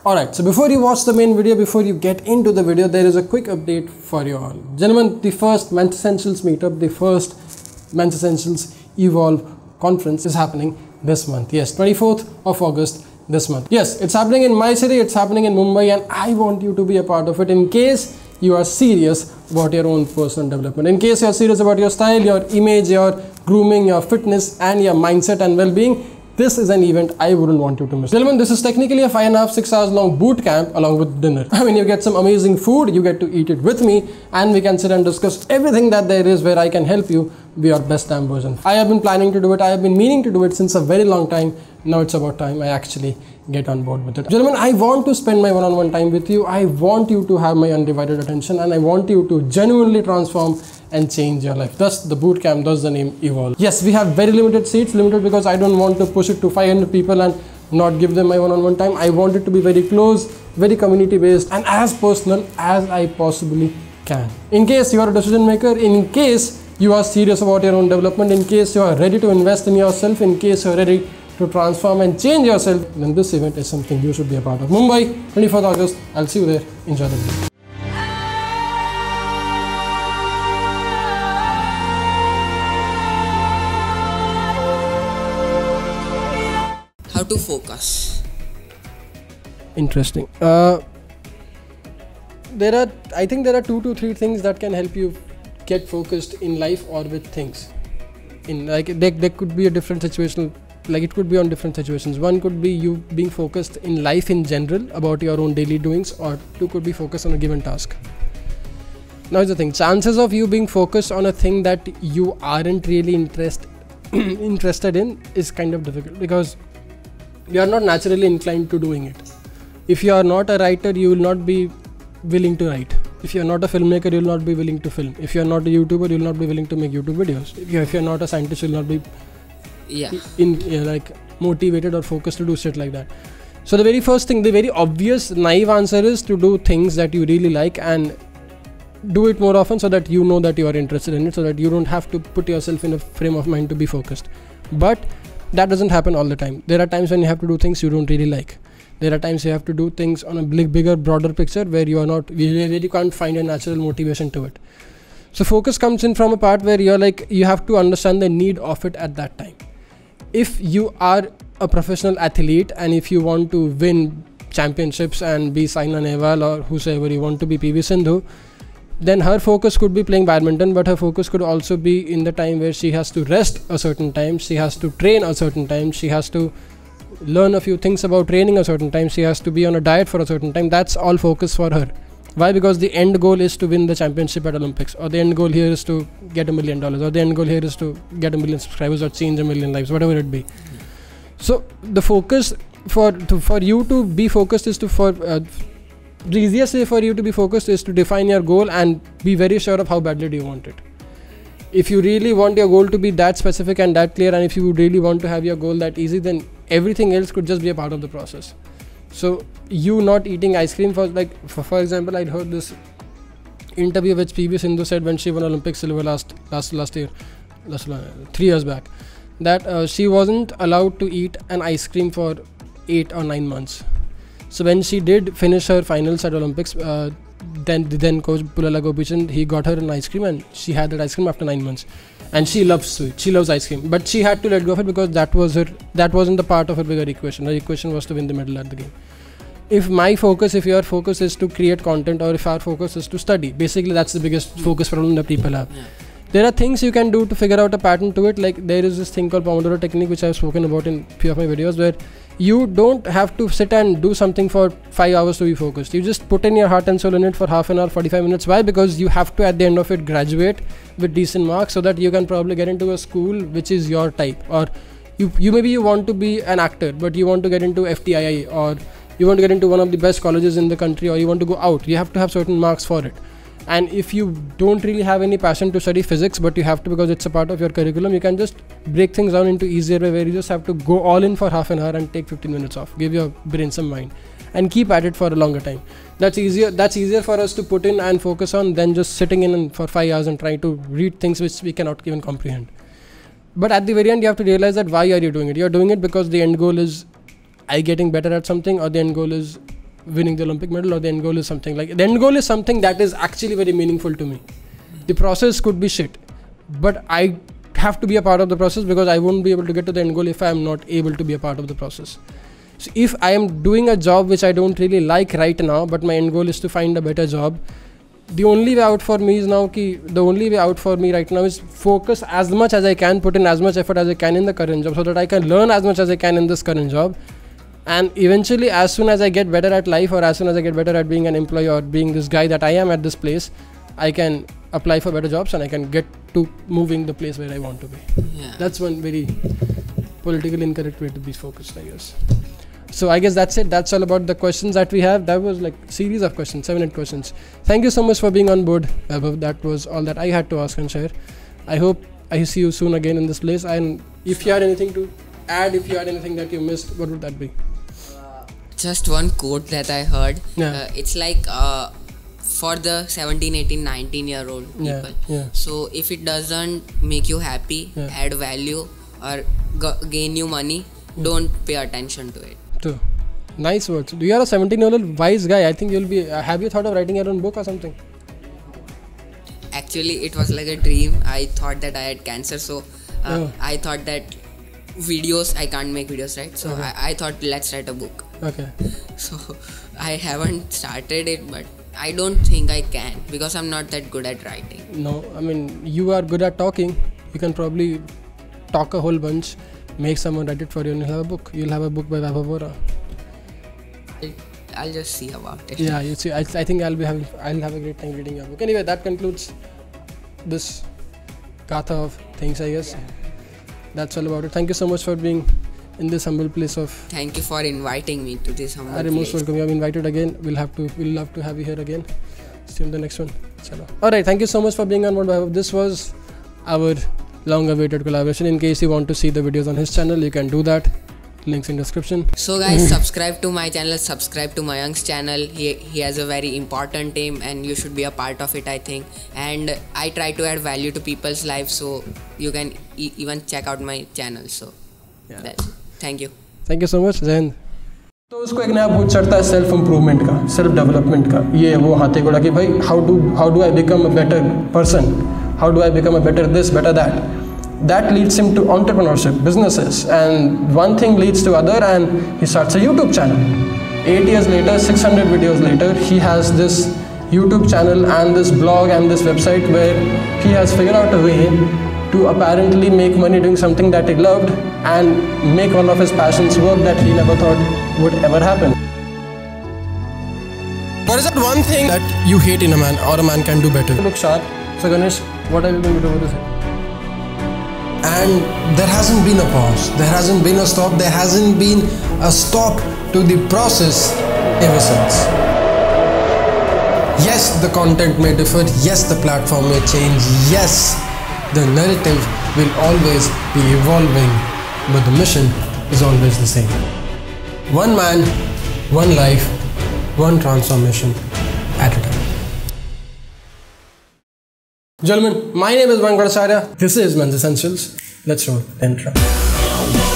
Alright, so before you watch the main video, before you get into the video, there is a quick update for you all. Gentlemen, the first Men's Essentials meetup, the first Men's Essentials Evolve conference is happening this month. Yes, 24th of August this month. Yes, it's happening in my city, it's happening in Mumbai, and I want you to be a part of it in case you are serious about your own personal development. In case you are serious about your style, your image, your grooming, your fitness, and your mindset and well-being, this is an event I wouldn't want you to miss. Gentlemen, this is technically a 5.5-6 hours long boot camp along with dinner. I mean, you get some amazing food, you get to eat it with me, and we can sit and discuss everything that there is where I can help you be your best damn version. I have been planning to do it, I have been meaning to do it since a very long time. Now it's about time I actually get on board with it. Gentlemen, I want to spend my one-on-one time with you. I want you to have my undivided attention, and I want you to genuinely transform and change your life. Thus the boot camp, thus the name Evolve. Yes, we have very limited seats, limited because I don't want to push it to 500 people and not give them my one-on-one time. I want it to be very close, very community based, and as personal as I possibly can. In case you are a decision maker, in case you are serious about your own development, in case you are ready to invest in yourself, in case you are ready to transform and change yourself, then this event is something you should be a part of. Mumbai, 24th August. I'll see you there. Enjoy the video. How to focus. Interesting. I think there are 2 to 3 things that can help you get focused in life or with things. In like there could be a different situation. Like it could be on different situations. One could be you being focused in life in general about your own daily doings, or 2 could be focused on a given task. Now here's the thing, chances of you being focused on a thing that you aren't really interested in is kind of difficult because you are not naturally inclined to doing it. If you are not a writer, you will not be willing to write. If you are not a filmmaker, you will not be willing to film. If you are not a YouTuber, you will not be willing to make YouTube videos. If you are not a scientist, you will not be like motivated or focused to do shit like that. So the very first thing, the very obvious naive answer is to do things that you really like and do it more often so that you know that you are interested in it, so that you don't have to put yourself in a frame of mind to be focused. But that doesn't happen all the time. There are times when you have to do things you don't really like. There are times you have to do things on a bigger, broader picture where you really can't find a natural motivation to it. So focus comes in from a part where you're like, you have to understand the need of it at that time. If you are a professional athlete and if you want to win championships and be Saina Nehwal or whosoever you want to be, PV Sindhu, then her focus could be playing badminton, but her focus could also be in the time where she has to rest a certain time, she has to train a certain time, she has to learn a few things about training a certain time, she has to be on a diet for a certain time. That's all focus for her. Why? Because the end goal is to win the championship at Olympics, or the end goal here is to get $1 million, or the end goal here is to get 1 million subscribers or change 1 million lives, whatever it be. So the focus for you to be focused is the easiest way for you to be focused is to define your goal and be very sure of how badly do you want it. If you really want your goal to be that specific and that clear, and if you really want to have your goal that easy, then everything else could just be a part of the process. So you not eating ice cream for example, I heard this interview which PV Sindhu said when she won Olympic silver last year, 3 years back, that she wasn't allowed to eat an ice cream for 8 or 9 months. So when she did finish her finals at Olympics, then coach Pulala Gopichan, he got her an ice cream and she had that ice cream after 9 months. And she loves sweet, she loves ice cream, but she had to let go of it because that wasn't the part of her bigger equation. The equation was to win the medal at the game. If your focus is to create content, or if our focus is to study, basically that's the biggest focus problem that people have. There are things you can do to figure out a pattern to it. Like there is this thing called Pomodoro technique which I've spoken about in few of my videos, where you don't have to sit and do something for 5 hours to be focused. You just put in your heart and soul in it for half an hour, 45 minutes. Why? Because you have to at the end of it graduate with decent marks so that you can probably get into a school which is your type. Or you maybe want to be an actor but you want to get into FTII, or you want to get into one of the best colleges in the country, or you want to go out. You have to have certain marks for it. And if you don't really have any passion to study physics, but you have to because it's a part of your curriculum, you can just break things down into easier way where you just have to go all in for half an hour and take 15 minutes off. Give your brain some mind and keep at it for a longer time. That's easier for us to put in and focus on than just sitting in for 5 hours and trying to read things which we cannot even comprehend. But at the very end, you have to realize that why are you doing it? You're doing it because the end goal is I getting better at something, or the end goal is winning the Olympic medal, or the end goal is something like, the end goal is something that is actually very meaningful to me. The process could be shit, but I have to be a part of the process, because I won't be able to get to the end goal if I am not able to be a part of the process. So if I am doing a job which I don't really like right now, but my end goal is to find a better job, the only way out for me is now the only way out for me right now is focus as much as I can, put in as much effort as I can in the current job, so that I can learn as much as I can in this current job. And eventually, as soon as I get better at life, or as soon as I get better at being an employee, or being this guy that I am at this place, I can apply for better jobs and I can get to moving the place where I want to be. Yeah. That's one very politically incorrect way to be focused, I guess. So I guess that's it. That's all about the questions that we have. That was like series of questions, 7-8 questions. Thank you so much for being on board, Vaibhav. That was all that I had to ask and share. I hope I see you soon again in this place. And if you had anything to add, if you had anything that you missed, what would that be? Just one quote that I heard. Yeah. It's like for the 17, 18, 19-year-old people. Yeah. So if it doesn't make you happy, add value, or gain you money, don't pay attention to it. True. Nice words. You are a 17-year-old wise guy. I think you'll be. Have you thought of writing your own book or something? Actually, it was like a dream. I thought that I had cancer, so I thought that I can't make videos, right? So I thought, let's write a book. Okay. So I haven't started it, but I don't think I can, because I'm not that good at writing. No, I mean, you are good at talking. You can probably talk a whole bunch, make someone write it for you, and you'll have a book. You'll have a book by Vaibhav Vora. I'll just see about it. Yeah, you see, I think I'll have a great time reading your book. Anyway, that concludes this gatha of things, I guess. That's all about it. Thank you so much for being in this humble place of. Thank you for inviting me to this humble place. Most welcome. You have invited again. We'll love to have you here again. See you in the next one. Alright, thank you so much for being on board. This was our long-awaited collaboration. In case you want to see the videos on his channel, you can do that. Links in description. So guys, subscribe to my channel, subscribe to Mayank's channel. He has a very important team and you should be a part of it, I think. And I try to add value to people's lives, so you can even check out my channel. So thank you. Thank you so much. Jai Hind. तो उसको एक नया भूत चढ़ता है self improvement का, self development का, ये वो हाथे घोड़ा कि भाई how do I become a better person, how do I become a better this better that leads him to entrepreneurship, businesses, and one thing leads to other, and he starts a YouTube channel. 8 years later, 600 videos later, he has this YouTube channel and this blog and this website where he has figured out a way to apparently make money doing something that he loved and make one of his passions work that he never thought would ever happen. What is that one thing that you hate in a man or a man can do better? Look sharp. So Ganesh, what are you going to do with this? And there hasn't been a pause, there hasn't been a stop, there hasn't been a stop to the process ever since. Yes, the content may differ, yes, the platform may change, yes, the narrative will always be evolving, but the mission is always the same. One man, one life, one transformation at a time. Gentlemen, my name is Mayank Bhattacharya. This is Men's Essentials. Let's roll the intro.